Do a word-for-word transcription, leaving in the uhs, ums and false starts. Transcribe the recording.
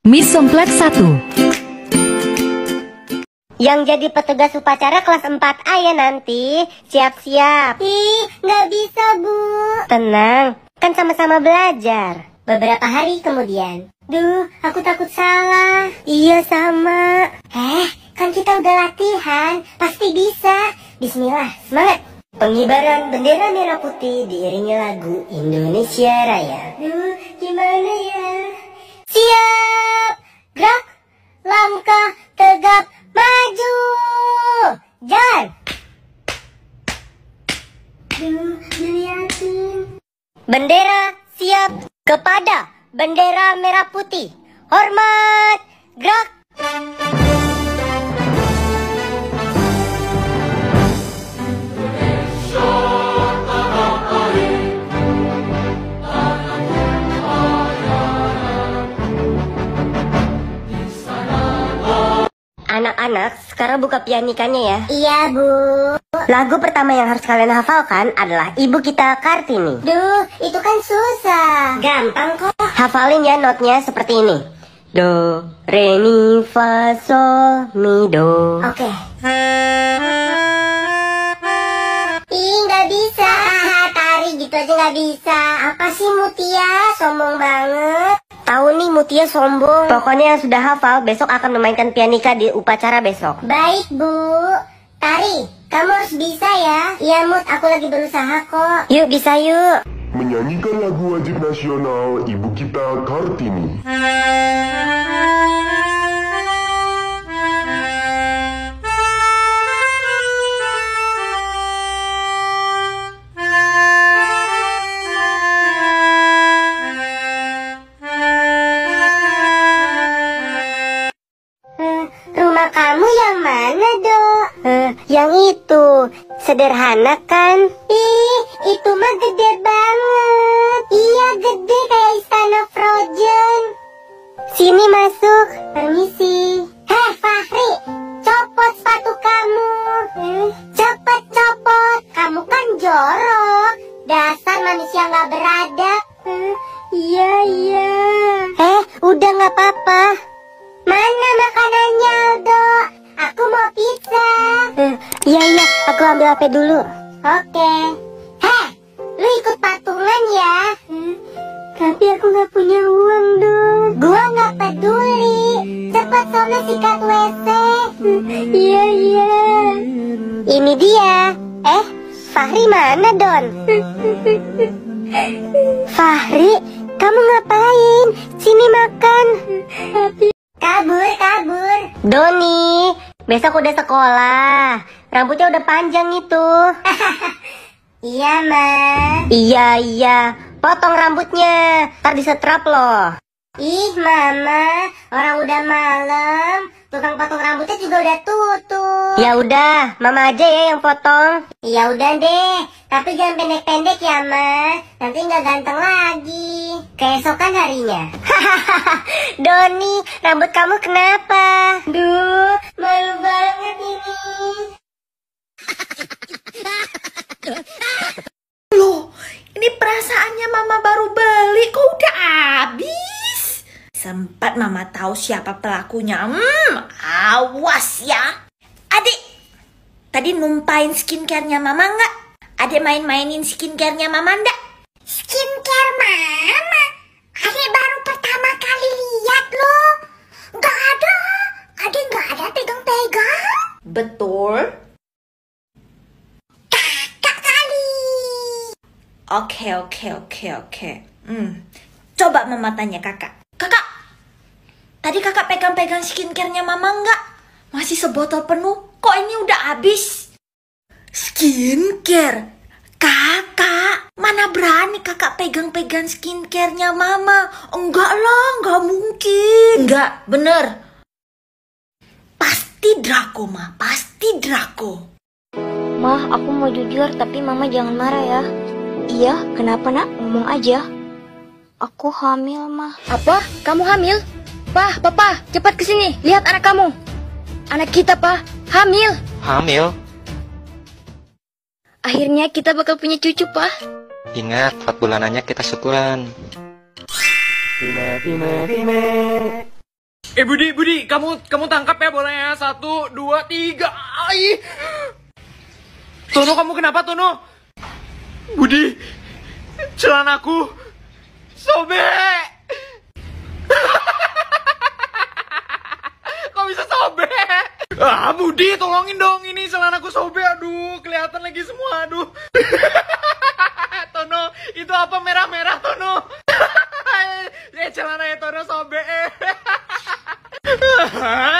Miss Somplek satu. Yang jadi petugas upacara kelas empat A ya nanti. Siap-siap. Ih, nggak bisa, Bu. Tenang, kan sama-sama belajar. Beberapa hari kemudian. Duh, aku takut salah. Iya, sama. Eh, kan kita udah latihan. Pasti bisa. Bismillah, semangat. Pengibaran bendera merah putih diiringi lagu Indonesia Raya. Duh, gimana ya? Siap, gerak, langkah, tegap, maju, jalan. Duh, dilihatin. Bendera siap kepada bendera merah putih. Hormat, gerak. Anak-anak, sekarang buka pianikannya ya. Iya, Bu. Lagu pertama yang harus kalian hafalkan adalah Ibu Kita Kartini. Duh, itu kan susah. Gampang kok. Hafalin ya notnya seperti ini. Do, re, mi, fa, sol, mi, do. Oke. Ih, nggak bisa. Tari gitu aja nggak bisa. Apa sih Mutia? Sombong banget. Tahu nih Mutia sombong. Pokoknya yang sudah hafal besok akan memainkan pianika di upacara besok. Baik, Bu. Tari, kamu harus bisa ya. Iya, Mut, aku lagi berusaha kok. Yuk, bisa yuk. Menyanyikan lagu wajib nasional Ibu Kita Kartini. Rumah kamu yang mana, Dok? Uh, yang itu. Sederhana kan? Ih, itu mah gede banget. Iya, gede kayak istana Frozen. Sini masuk. Permisi. Heh, Fahri, copot sepatu kamu. Eh, cepet copot. Kamu kan jorok. Dasar manusia nggak beradab. Eh, iya, iya. Eh, udah nggak apa-apa. Mana makanannya, Aldo? Aku mau pizza. Uh, iya, iya, aku ambil H P dulu. Oke. Heh, lu ikut patungan ya. Uh, tapi aku nggak punya uang, dong. Gua nggak peduli. Cepat sana sikat W C. Uh, iya, iya. Ini dia. Eh, Fahri mana, Don? Fahri, kamu ngapain? Sini makan. Kabur, kabur. Doni, besok udah sekolah. Rambutnya udah panjang itu. Iya, Ma. Iya, iya. Potong rambutnya. Ntar disetrap loh. Ih, Mama. Orang udah malam. Tukang potong rambutnya juga udah tutup. Ya udah, Mama aja ya yang potong. Ya udah deh. Tapi jangan pendek-pendek ya, Ma. Nanti nggak ganteng lagi. Keesokan harinya. Doni, rambut kamu kenapa? Duh, malu banget ini. Loh, ini perasaannya Mama baru beli kok udah habis. Sempat Mama tahu siapa pelakunya. Hmm, awas ya. Adik, tadi numpain skincare-nya Mama nggak? Adik main-mainin skincare-nya Mama nggak? Skincare Mama? Adek baru pertama kali lihat loh. Nggak ada. Adek nggak ada pegang-pegang. Betul. Kakak kali. Oke, oke, oke, oke. Hmm, coba Mama tanya kakak. Kakak, tadi kakak pegang-pegang skincare-nya Mama nggak? Masih sebotol penuh. Kok ini udah habis? Skincare? Kakak, mana berani kakak pegang-pegang skincare-nya Mama? Enggak lah, enggak mungkin. Enggak, bener. Pasti Draco, Ma. Pasti Draco. Mah, aku mau jujur, tapi Mama jangan marah ya. Iya, kenapa nak? Ngomong aja. Aku hamil, Mah. Apa? Kamu hamil? Pah, Papa, cepat kesini. Lihat anak kamu. Anak kita, Pah, hamil. Hamil? Akhirnya kita bakal punya cucu, Pah. Ingat, empat bulanannya kita syukuran. Pime, pime, pime. Eh Budi, Budi, kamu kamu tangkap ya bolanya. Satu, dua, tiga. Ai. Tono, kamu kenapa Tono? Budi, celanaku sobek. Kok bisa sobek? Ah, Budi, tolongin dong, ini celanaku sobek. Aduh, kelihatan lagi semua. Aduh. Tono, itu apa merah-merah Tono? Eh, celananya Tono sobek.